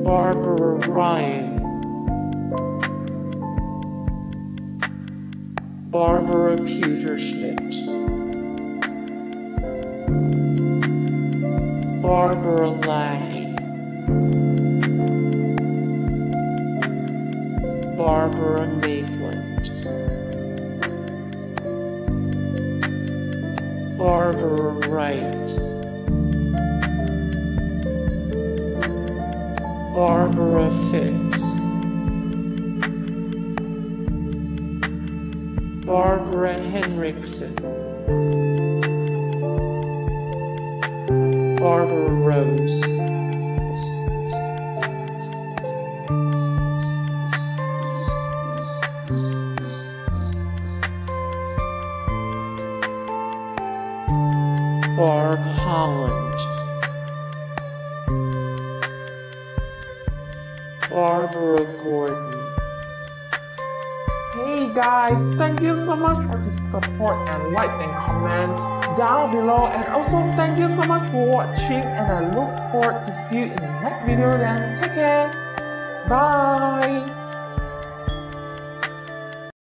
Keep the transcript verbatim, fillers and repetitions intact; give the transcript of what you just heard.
Barbara Wright, Barbara Schnitt, Barbara Lang, Barbara Maitland, Barbara Wright, Barbara Fitz, Barbara Henriksen, Barbara Rose, Barb Holland, Barbara Gordon. Hey guys, thank you so much for the support and likes and comments down below, and also thank you so much for watching, and I look forward to see you in the next video. Then take care, bye.